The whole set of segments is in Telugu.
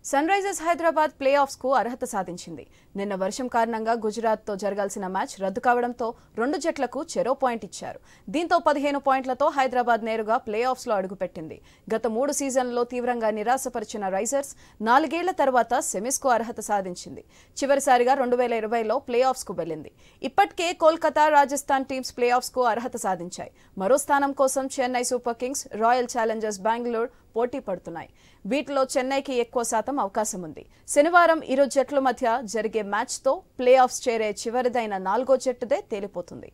Sun Risers Hyderabad playoffs కు అర్హత సాధించింది. నిన్న వర్షం కారణంగా గుజరాత్ తో జరగాల్సిన మ్యాచ్ రద్దు కావడంతో రెండు జట్లకు చెరో పాయింట్ ఇచ్చారు. దీంతో 15 పాయింట్లతో హైదరాబాద్ నేరుగా ప్లే ఆఫ్స్ లో అడుగుపెట్టింది. గత 3 సీజన్లలో తీవ్రంగా నిరాశపరిచిన రైజర్స్ 4 ఏళ్ల తర్వాత సెమీస్ కు అర్హత సాధించింది. చివరిసారిగా 2020లో ప్లే ఆఫ్స్ కు వెళ్లింది. ఇప్పటికే Kolkata, Rajasthan teams playoffs కు అర్హత సాధించాయి. మరో స్థానం కోసం Chennai super kings, royal challengers Bengaluru పోటీ పడుతున్నాయి. వీటిలో చెన్నైకి ఎక్కువ శాతం అవకాశం ఉంది. శనివారం ఇరు జట్ల మధ్య జరిగే మ్యాచ్తో ప్లే ఆఫ్స్ చేరే చివరిదైన 4వ జట్టుదే తేలిపోతుంది.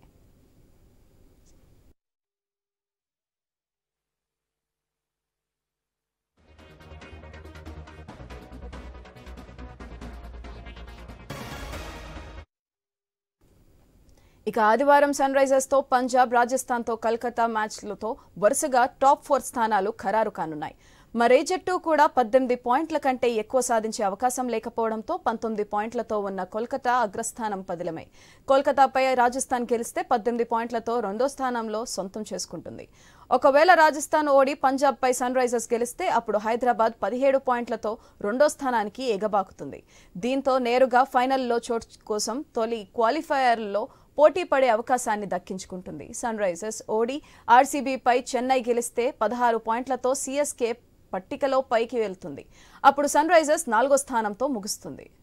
ఇక ఆదివారం సన్ రైజర్స్ తో పంజాబ్, రాజస్థాన్ తో కల్కతా మ్యాచ్లతో వరుసగా టాప్ 4 స్థానాలు ఖరారు కానున్నాయి. మరే జట్టు కూడా 18 పాయింట్ల కంటే ఎక్కువ సాధించే అవకాశం లేకపోవడంతో 19 పాయింట్లతో ఉన్న కోల్కతా అగ్రస్థానం పదిలమై కోల్కతాపై రాజస్థాన్ గెలిస్తే 18 పాయింట్లతో రెండో స్థానంలో సొంతం చేసుకుంటుంది. ఒకవేళ రాజస్థాన్ ఓడి పంజాబ్ పై సన్ రైజర్స్ గెలిస్తే అప్పుడు హైదరాబాద్ 17 పాయింట్లతో రెండో స్థానానికి ఎగబాకుతుంది. దీంతో నేరుగా ఫైనల్లో చోటు కోసం తొలి క్వాలిఫైయర్లో పోటీ పడే అవకాశాన్ని దక్కించుకుంటుంది. సన్ రైజర్స్ ఓడి ఆర్సీబీపై చెన్నై గెలిస్తే 16 పాయింట్లతో సీఎస్కే పట్టికలో పైకి వెళ్తుంది. అప్పుడు సన్ రైజర్స్ 4వ స్థానంతో ముగుస్తుంది.